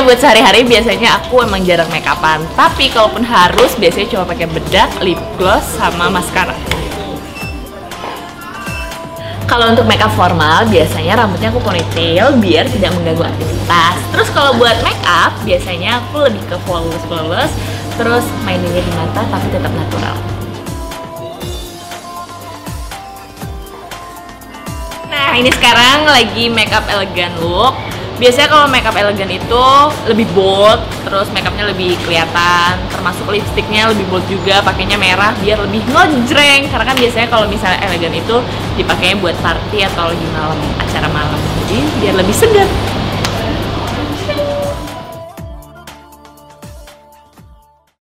buat sehari-hari biasanya aku emang jarang make upan. Tapi kalaupun harus, biasanya cuma pakai bedak, lip gloss, sama maskara. Kalau untuk makeup formal, biasanya rambutnya aku ponytail biar tidak mengganggu aktivitas. Terus kalau buat makeup, biasanya aku lebih ke flawless, terus maininnya di mata tapi tetap natural. Nah, ini sekarang lagi makeup elegan look. Biasanya kalau makeup elegan itu lebih bold, terus makeupnya lebih kelihatan, termasuk lipstiknya lebih bold juga, pakainya merah biar lebih ngejreng. Karena kan biasanya kalau misalnya elegan itu dipakainya buat party atau lagi malam, acara malam, jadi biar lebih segar.